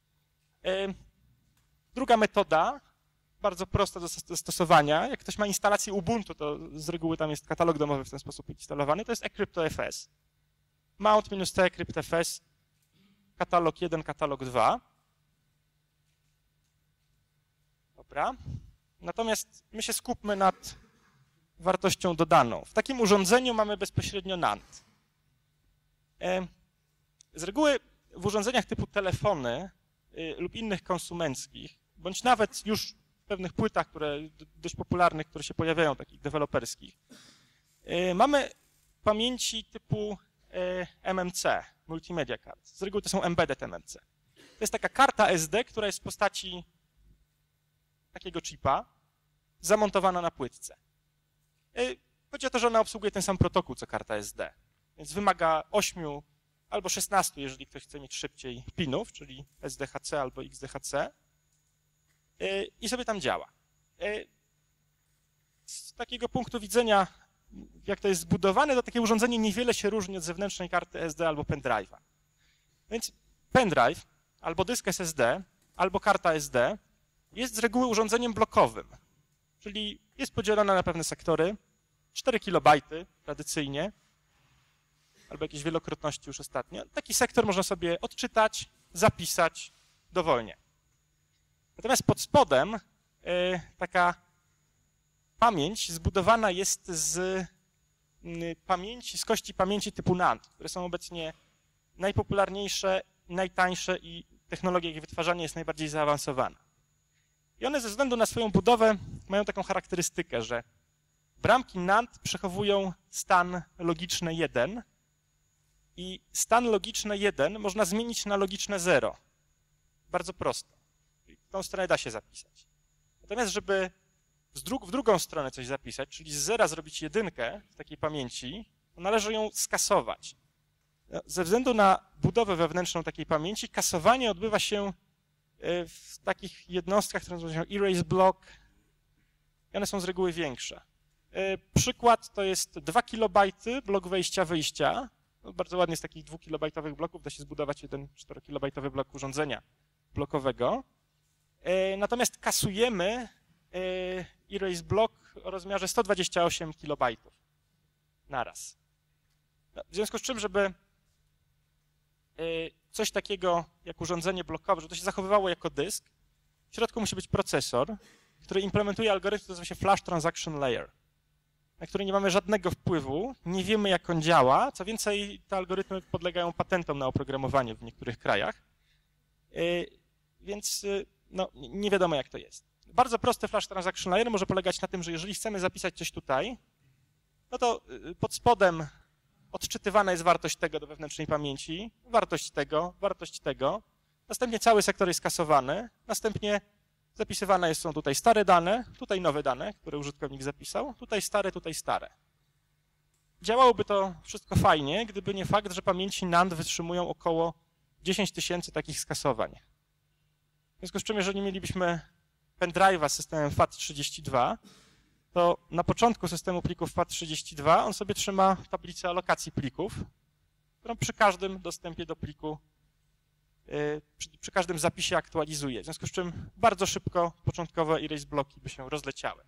Druga metoda, bardzo prosta do zastosowania, jak ktoś ma instalację Ubuntu, to z reguły tam jest katalog domowy w ten sposób instalowany, to jest eCryptoFS. Mount-T eCryptFS, katalog jeden, katalog dwa. Dobra. Natomiast my się skupmy nad wartością dodaną. W takim urządzeniu mamy bezpośrednio NAND. Z reguły w urządzeniach typu telefony lub innych konsumenckich, bądź nawet już w pewnych płytach, które dość popularnych, które się pojawiają, takich deweloperskich, mamy pamięci typu M M C, Multimedia Card. Z reguły to są Embedded M M C. To jest taka karta S D, która jest w postaci takiego chipa, zamontowana na płytce. Chodzi o to, że ona obsługuje ten sam protokół, co karta S D, więc wymaga ośmiu albo szesnastu, jeżeli ktoś chce mieć szybciej, pinów, czyli S D H C albo X D H C i sobie tam działa. Z takiego punktu widzenia, jak to jest zbudowane, to takie urządzenie niewiele się różni od zewnętrznej karty S D albo pendrive'a. Więc pendrive, albo dysk S S D, albo karta S D jest z reguły urządzeniem blokowym, czyli jest podzielona na pewne sektory, cztery kilobajty tradycyjnie, albo jakieś wielokrotności już ostatnio. Taki sektor można sobie odczytać, zapisać dowolnie. Natomiast pod spodem y, taka pamięć zbudowana jest z y, pamięci, z kości pamięci typu NAND, które są obecnie najpopularniejsze, najtańsze i technologia ich wytwarzania jest najbardziej zaawansowana. I one ze względu na swoją budowę mają taką charakterystykę, że bramki NAND przechowują stan logiczny jeden i stan logiczny jeden można zmienić na logiczne zero. Bardzo prosto. W tą stronę da się zapisać. Natomiast, żeby w, dru w drugą stronę coś zapisać, czyli z zera zrobić jedynkę w takiej pamięci, to należy ją skasować. Ze względu na budowę wewnętrzną takiej pamięci, kasowanie odbywa się w takich jednostkach, które nazywają się erase block i one są z reguły większe. Przykład to jest dwa kilobajty, blok wejścia-wyjścia. No, bardzo ładnie z takich dwukilobajtowych bloków da się zbudować jeden czterokilobajtowy blok urządzenia blokowego. Natomiast kasujemy erase block o rozmiarze sto dwadzieścia osiem kilobajtów naraz. No, w związku z czym, żeby coś takiego jak urządzenie blokowe, żeby to się zachowywało jako dysk, w środku musi być procesor, który implementuje algorytm, który nazywa się Flash Transaction Layer, na który nie mamy żadnego wpływu, nie wiemy jak on działa, co więcej te algorytmy podlegają patentom na oprogramowanie w niektórych krajach, więc no, nie wiadomo jak to jest. Bardzo prosty Flash Transaction Layer może polegać na tym, że jeżeli chcemy zapisać coś tutaj, no to pod spodem odczytywana jest wartość tego do wewnętrznej pamięci, wartość tego, wartość tego, następnie cały sektor jest kasowany, następnie zapisywane są tutaj stare dane, tutaj nowe dane, które użytkownik zapisał, tutaj stare, tutaj stare. Działałoby to wszystko fajnie, gdyby nie fakt, że pamięci NAND wytrzymują około dziesięć tysięcy takich skasowań. W związku z czym, jeżeli mielibyśmy pendrive'a z systemem FAT trzydzieści dwa, to na początku systemu plików FAT trzydzieści dwa on sobie trzyma tablicę alokacji plików, którą przy każdym dostępie do pliku, yy, przy, przy każdym zapisie aktualizuje. W związku z czym bardzo szybko początkowe erase bloki by się rozleciały.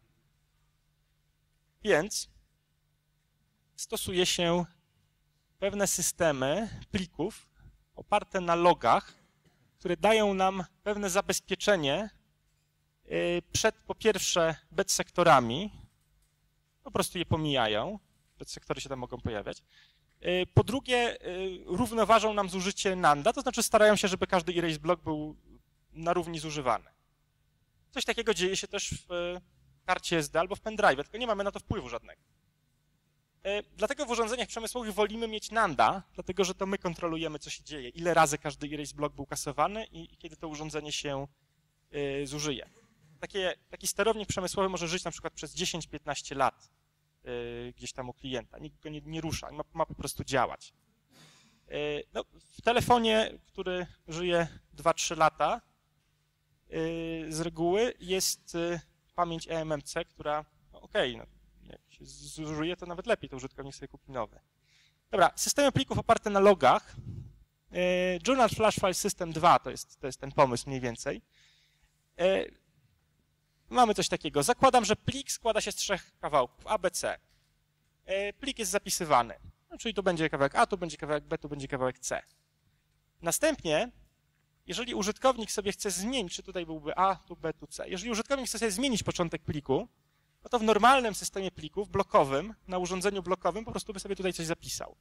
Więc stosuje się pewne systemy plików oparte na logach, które dają nam pewne zabezpieczenie przed, po pierwsze, bed sektorami, po prostu je pomijają, bed sektory się tam mogą pojawiać. Po drugie, równoważą nam zużycie NANDa, to znaczy starają się, żeby każdy erase block był na równi zużywany. Coś takiego dzieje się też w karcie S D albo w pendrive, tylko nie mamy na to wpływu żadnego. Dlatego w urządzeniach przemysłowych wolimy mieć NANDa, dlatego że to my kontrolujemy, co się dzieje, ile razy każdy erase block był kasowany i, i kiedy to urządzenie się y, zużyje. Takie, taki sterownik przemysłowy może żyć na przykład przez dziesięć piętnaście lat y, gdzieś tam u klienta, nikt go nie, nie rusza, ma, ma po prostu działać. Y, no, w telefonie, który żyje dwa trzy lata, y, z reguły jest y, pamięć E M M C, która, no okej, okay, no, jak się zużyje, to nawet lepiej, to użytkownik sobie kupi nowe. Dobra, systemy plików oparte na logach. Y, Journal Flash File System dwa to jest, to jest ten pomysł mniej więcej. Y, Mamy coś takiego. Zakładam, że plik składa się z trzech kawałków, A, B, C. Plik jest zapisywany, no, czyli tu będzie kawałek A, tu będzie kawałek B, tu będzie kawałek C. Następnie, jeżeli użytkownik sobie chce zmienić, czy tutaj byłby A, tu B, tu C, jeżeli użytkownik chce sobie zmienić początek pliku, no to w normalnym systemie plików blokowym, na urządzeniu blokowym, po prostu by sobie tutaj coś zapisał.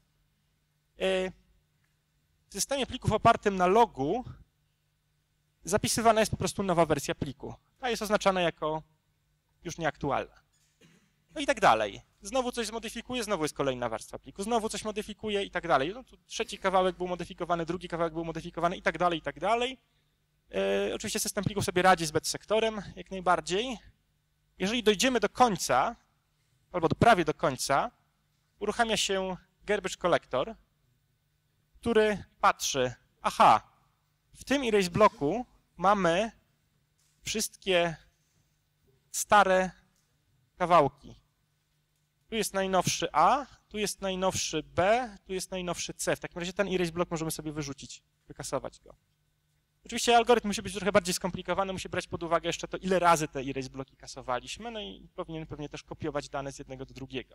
W systemie plików opartym na logu zapisywana jest po prostu nowa wersja pliku. Ta jest oznaczana jako już nieaktualna. No i tak dalej. Znowu coś zmodyfikuje, znowu jest kolejna warstwa pliku, znowu coś modyfikuje i tak dalej. No, tu trzeci kawałek był modyfikowany, drugi kawałek był modyfikowany i tak dalej, i tak dalej. E, oczywiście system plików sobie radzi z bed sektorem jak najbardziej. Jeżeli dojdziemy do końca, albo do prawie do końca, uruchamia się garbage collector, który patrzy, aha, w tym erase bloku mamy wszystkie stare kawałki. Tu jest najnowszy A, tu jest najnowszy B, tu jest najnowszy C. W takim razie ten erase block możemy sobie wyrzucić, wykasować go. Oczywiście algorytm musi być trochę bardziej skomplikowany, musi brać pod uwagę jeszcze to, ile razy te erase bloki kasowaliśmy, no i powinien pewnie też kopiować dane z jednego do drugiego.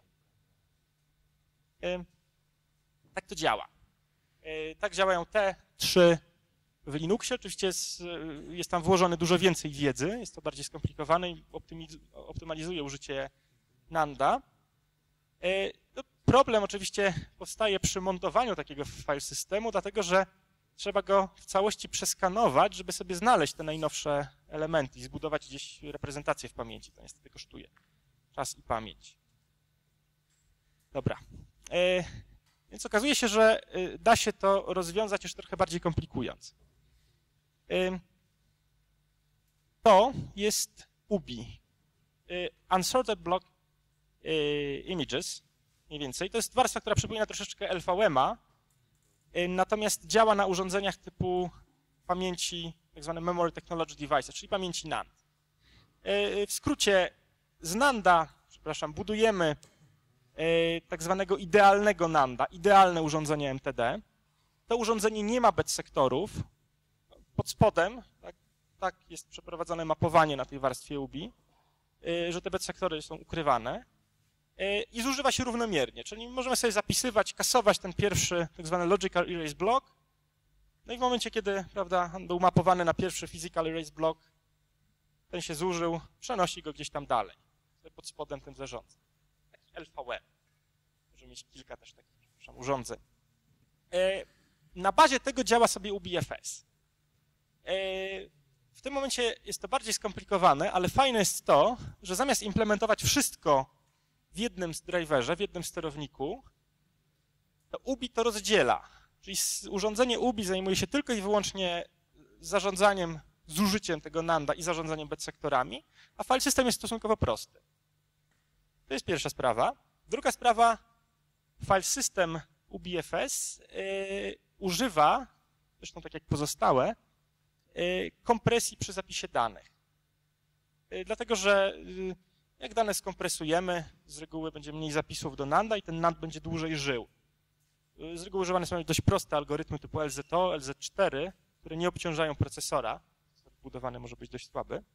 Tak to działa. Tak działają te trzy w Linuxie. Oczywiście jest, jest tam włożone dużo więcej wiedzy, jest to bardziej skomplikowane i optymalizuje użycie Nanda. No, problem oczywiście powstaje przy montowaniu takiego file systemu, dlatego że trzeba go w całości przeskanować, żeby sobie znaleźć te najnowsze elementy i zbudować gdzieś reprezentację w pamięci. To niestety kosztuje czas i pamięć. Dobra. E, więc okazuje się, że da się to rozwiązać już trochę bardziej komplikując. E, to jest U B I. E, Unsorted Block e, Images, mniej więcej. To jest warstwa, która przypomina troszeczkę L V M a, natomiast działa na urządzeniach typu pamięci, tak zwane Memory Technology Devices, czyli pamięci NAND. W skrócie, z NANDa, przepraszam, budujemy tak zwanego idealnego NANDa, idealne urządzenie M T D. To urządzenie nie ma bed sektorów. Pod spodem, tak, tak jest przeprowadzone mapowanie na tej warstwie U B I, że te bed sektory są ukrywane. I zużywa się równomiernie, czyli możemy sobie zapisywać, kasować ten pierwszy tak zwany logical erase block. No i w momencie, kiedy, prawda, on był mapowany na pierwszy physical erase block, ten się zużył, przenosi go gdzieś tam dalej, pod spodem tym zarządza. Taki L V M. Możemy mieć kilka też takich urządzeń. Na bazie tego działa sobie U B I F S. W tym momencie jest to bardziej skomplikowane, ale fajne jest to, że zamiast implementować wszystko w jednym driverze, w jednym sterowniku, to U B I to rozdziela. Czyli urządzenie U B I zajmuje się tylko i wyłącznie zarządzaniem, zużyciem tego NANDa i zarządzaniem bed sektorami, a file system jest stosunkowo prosty. To jest pierwsza sprawa. Druga sprawa, file system U B I F S yy, używa, zresztą tak jak pozostałe, yy, kompresji przy zapisie danych. Yy, dlatego, że yy, jak dane skompresujemy, z reguły będzie mniej zapisów do NANDa i ten NAND będzie dłużej żył. Z reguły używane są dość proste algorytmy typu L Z O, L Z cztery, które nie obciążają procesora. Budowany może być dość słaby.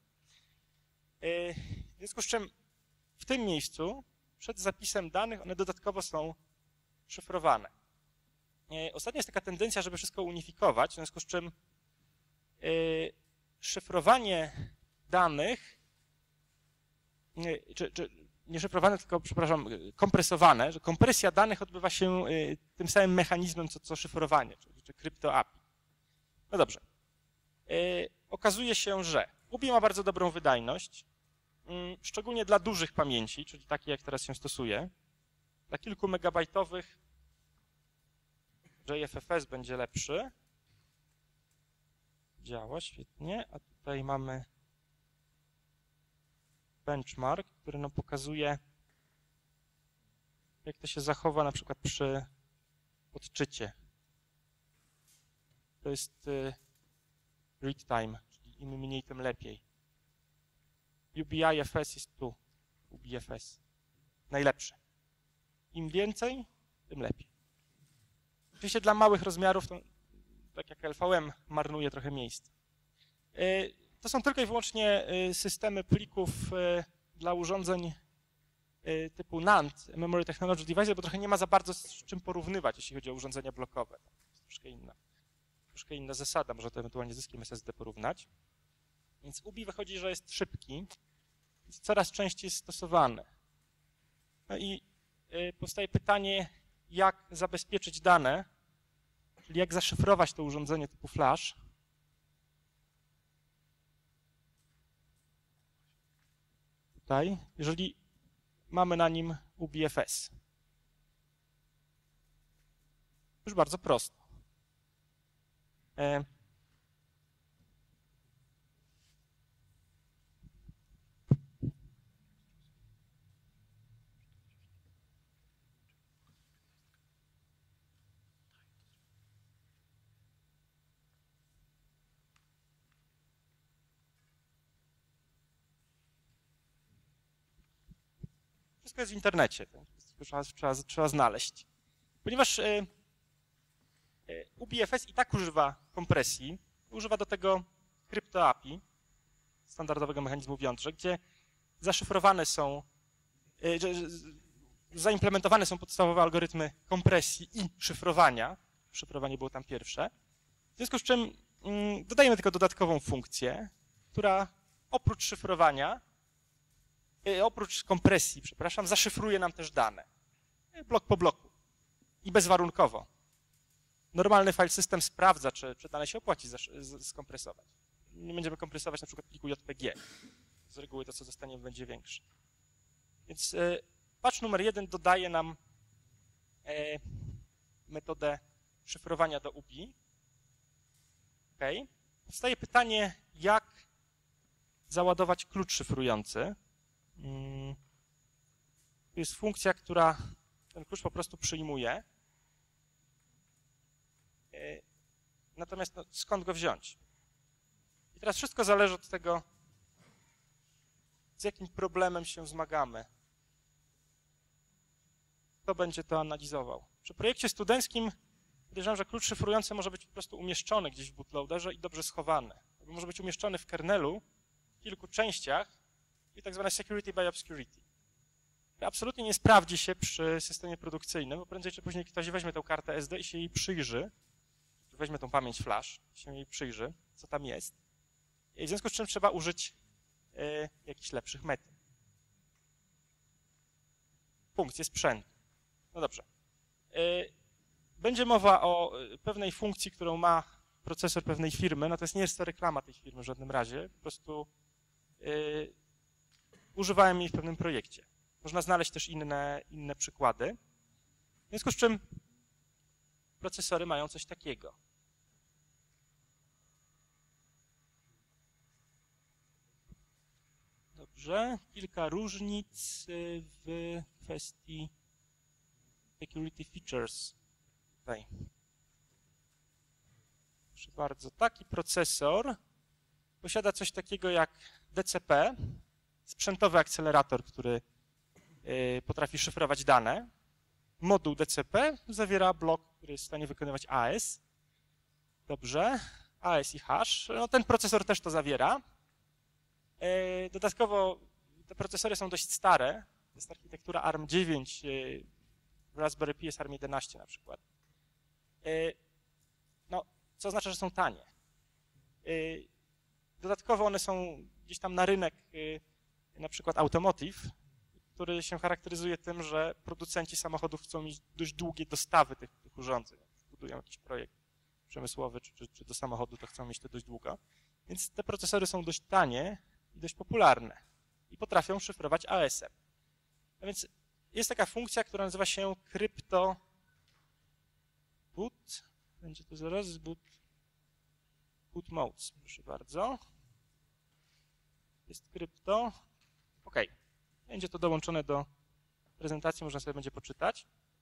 W związku z czym w tym miejscu przed zapisem danych one dodatkowo są szyfrowane. Ostatnio jest taka tendencja, żeby wszystko unifikować, w związku z czym szyfrowanie danych Czy, czy nie szyfrowane, tylko, przepraszam, kompresowane, że kompresja danych odbywa się tym samym mechanizmem, co, co szyfrowanie, czy, czy crypto A P I. No dobrze. Yy, okazuje się, że U B I ma bardzo dobrą wydajność, yy, szczególnie dla dużych pamięci, czyli takiej, jak teraz się stosuje. Dla kilku megabajtowych J F F S będzie lepszy. Działa świetnie, a tutaj mamy benchmark, który nam pokazuje, jak to się zachowa na przykład przy odczycie. To jest read time, czyli im mniej, tym lepiej. U B I F S jest tu, U B I F S. Najlepszy. Im więcej, tym lepiej. Oczywiście dla małych rozmiarów, to, tak jak L V M, marnuje trochę miejsca. To są tylko i wyłącznie systemy plików dla urządzeń typu NAND, Memory Technology Device, bo trochę nie ma za bardzo z czym porównywać, jeśli chodzi o urządzenia blokowe. To jest troszkę inna, troszkę inna zasada, można to ewentualnie z dyskiem S S D porównać. Więc U B I wychodzi, że jest szybki, więc coraz częściej jest stosowany. No i powstaje pytanie, jak zabezpieczyć dane, czyli jak zaszyfrować to urządzenie typu flash. Tutaj, jeżeli mamy na nim U B I F S. Już bardzo prosto. E Wszystko jest w internecie, trzeba, trzeba, trzeba znaleźć. Ponieważ U B I F S i tak używa kompresji, używa do tego crypto A P I, standardowego mechanizmu w jądrze, gdzie zaszyfrowane są, zaimplementowane są podstawowe algorytmy kompresji i szyfrowania. Szyfrowanie było tam pierwsze. W związku z czym dodajemy tylko dodatkową funkcję, która oprócz szyfrowania, oprócz kompresji, przepraszam, zaszyfruje nam też dane. Blok po bloku i bezwarunkowo. Normalny file system sprawdza, czy, czy dane się opłaci skompresować. Nie będziemy kompresować na przykład pliku J P G. Z reguły to, co zostanie, będzie większe. Więc y, patch numer jeden dodaje nam y, metodę szyfrowania do U B I. Okay. Powstaje pytanie, jak załadować klucz szyfrujący. Hmm. To jest funkcja, która ten klucz po prostu przyjmuje. Y, natomiast no, skąd go wziąć? I teraz wszystko zależy od tego, z jakim problemem się zmagamy. Kto będzie to analizował? Przy projekcie studenckim podejrzewam, że klucz szyfrujący może być po prostu umieszczony gdzieś w bootloaderze i dobrze schowany. Może być umieszczony w kernelu w kilku częściach i tak zwane security by obscurity. Absolutnie nie sprawdzi się przy systemie produkcyjnym, bo prędzej czy później ktoś weźmie tę kartę S D i się jej przyjrzy, weźmie tą pamięć flash, się jej przyjrzy, co tam jest. I w związku z czym trzeba użyć y, jakichś lepszych metod. Funkcje sprzętu. No dobrze. Y, będzie mowa o pewnej funkcji, którą ma procesor pewnej firmy, natomiast nie jest to reklama tej firmy w żadnym razie. Po prostu y, używałem jej w pewnym projekcie. Można znaleźć też inne, inne przykłady. W związku z czym procesory mają coś takiego. Dobrze, kilka różnic w kwestii security features. Tutaj. Proszę bardzo, taki procesor posiada coś takiego jak D C P, sprzętowy akcelerator, który potrafi szyfrować dane. Moduł D C P zawiera blok, który jest w stanie wykonywać A E S. Dobrze, A E S i hash. No, ten procesor też to zawiera. Dodatkowo te procesory są dość stare. To jest architektura ARM dziewięć, Raspberry Pi jest ARM jedenaście na przykład. No, co oznacza, że są tanie. Dodatkowo one są gdzieś tam na rynek, na przykład automotive, który się charakteryzuje tym, że producenci samochodów chcą mieć dość długie dostawy tych, tych urządzeń. Budują jakiś projekt przemysłowy czy, czy, czy do samochodu, to chcą mieć to dość długo. Więc te procesory są dość tanie i dość popularne i potrafią szyfrować A E S-em. A więc jest taka funkcja, która nazywa się crypto boot. Będzie to zaraz boot, boot modes, proszę bardzo. Jest crypto. OK. Będzie to dołączone do prezentacji, można sobie będzie poczytać.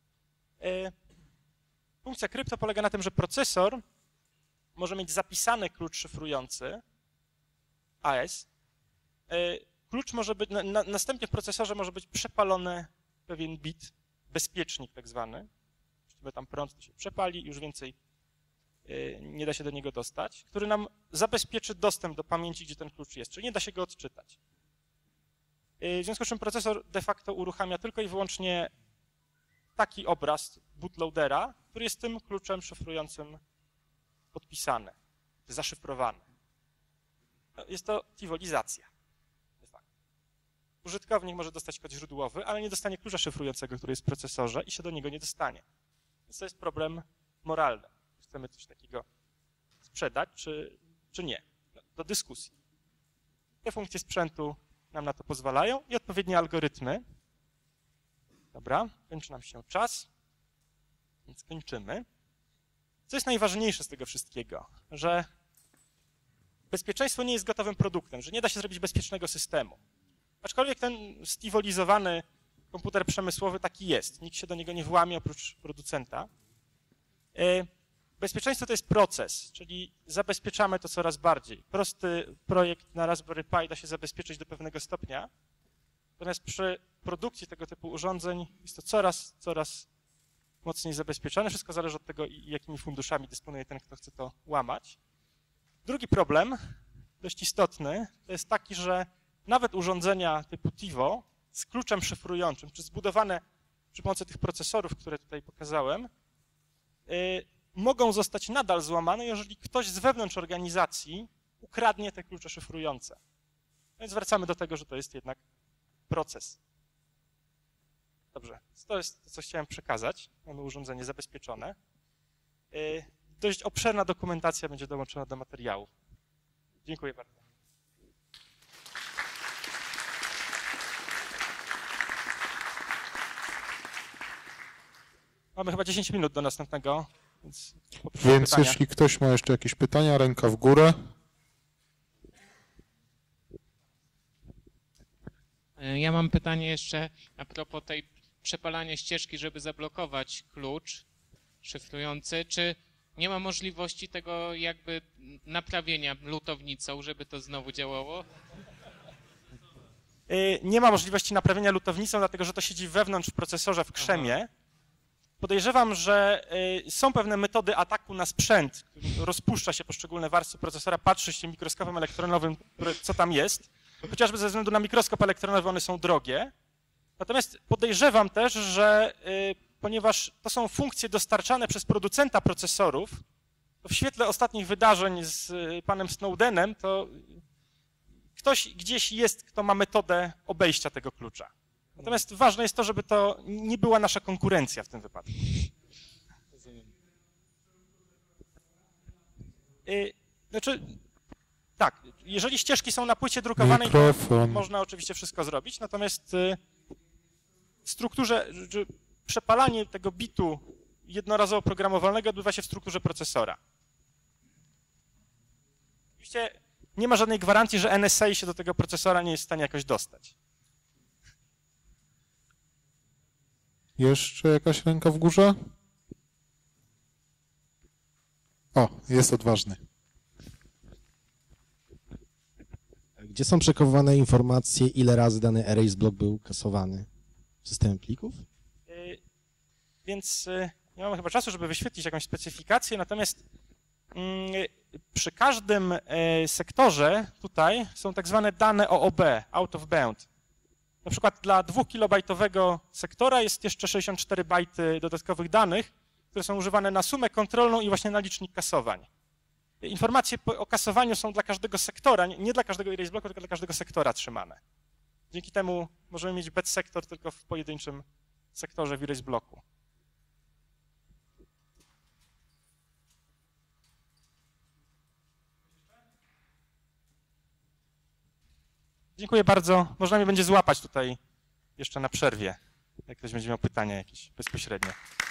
Funkcja crypto polega na tym, że procesor może mieć zapisany klucz szyfrujący A E S. Klucz może być, na, na, następnie w procesorze może być przepalony pewien bit, bezpiecznik tak zwany. Jeśli tam prąd, to się przepali i już więcej nie da się do niego dostać, który nam zabezpieczy dostęp do pamięci, gdzie ten klucz jest, czyli nie da się go odczytać. W związku z czym procesor de facto uruchamia tylko i wyłącznie taki obraz bootloadera, który jest tym kluczem szyfrującym podpisany, zaszyfrowany. Jest to tiwolizacja. De facto. Użytkownik może dostać kod źródłowy, ale nie dostanie klucza szyfrującego, który jest w procesorze i się do niego nie dostanie. Więc to jest problem moralny. Chcemy coś takiego sprzedać, czy, czy nie. Do dyskusji. Te funkcje sprzętu nam na to pozwalają i odpowiednie algorytmy. Dobra, kończy nam się czas, więc kończymy. Co jest najważniejsze z tego wszystkiego? Że bezpieczeństwo nie jest gotowym produktem, że nie da się zrobić bezpiecznego systemu. Aczkolwiek ten stiwolizowany komputer przemysłowy taki jest. Nikt się do niego nie włamie oprócz producenta. Bezpieczeństwo to jest proces, czyli zabezpieczamy to coraz bardziej. Prosty projekt na Raspberry Pi da się zabezpieczyć do pewnego stopnia, natomiast przy produkcji tego typu urządzeń jest to coraz, coraz mocniej zabezpieczone. Wszystko zależy od tego, jakimi funduszami dysponuje ten, kto chce to łamać. Drugi problem, dość istotny, to jest taki, że nawet urządzenia typu TiVo z kluczem szyfrującym, czy zbudowane przy pomocy tych procesorów, które tutaj pokazałem, mogą zostać nadal złamane, jeżeli ktoś z wewnątrz organizacji ukradnie te klucze szyfrujące. Więc wracamy do tego, że to jest jednak proces. Dobrze, to jest to, co chciałem przekazać. Mamy urządzenie zabezpieczone. Dość obszerna dokumentacja będzie dołączona do materiału. Dziękuję bardzo. Mamy chyba dziesięć minut do następnego, więc, więc jeśli ktoś ma jeszcze jakieś pytania, ręka w górę. Ja mam pytanie jeszcze a propos tej przepalania ścieżki, żeby zablokować klucz szyfrujący. Czy nie ma możliwości tego jakby naprawienia lutownicą, żeby to znowu działało? Nie ma możliwości naprawienia lutownicą, dlatego że to siedzi wewnątrz w procesorze w krzemie. Aha. Podejrzewam, że są pewne metody ataku na sprzęt, rozpuszcza się poszczególne warstwy procesora, patrzy się mikroskopem elektronowym, co tam jest. Chociażby ze względu na mikroskop elektronowy one są drogie. Natomiast podejrzewam też, że ponieważ to są funkcje dostarczane przez producenta procesorów, to w świetle ostatnich wydarzeń z panem Snowdenem, to ktoś gdzieś jest, kto ma metodę obejścia tego klucza. Natomiast ważne jest to, żeby to nie była nasza konkurencja w tym wypadku. Znaczy, tak, jeżeli ścieżki są na płycie drukowanej, to można oczywiście wszystko zrobić, natomiast w strukturze, przepalanie tego bitu jednorazowo programowalnego odbywa się w strukturze procesora. Oczywiście nie ma żadnej gwarancji, że N S A się do tego procesora nie jest w stanie jakoś dostać. Jeszcze jakaś ręka w górze? O, jest odważny. Gdzie są przechowywane informacje, ile razy dany erase block był kasowany? Systemem plików? Yy, więc yy, nie mamy chyba czasu, żeby wyświetlić jakąś specyfikację, natomiast yy, przy każdym yy, sektorze tutaj są tak zwane dane O O B, out of bound. Na przykład dla dwukilobajtowego sektora jest jeszcze sześćdziesiąt cztery bajty dodatkowych danych, które są używane na sumę kontrolną i właśnie na licznik kasowań. Informacje o kasowaniu są dla każdego sektora, nie dla każdego erase bloku, tylko dla każdego sektora trzymane. Dzięki temu możemy mieć batch sektor tylko w pojedynczym sektorze w erase bloku. Dziękuję bardzo. Można mnie będzie złapać tutaj jeszcze na przerwie, jak ktoś będzie miał pytania jakieś bezpośrednio.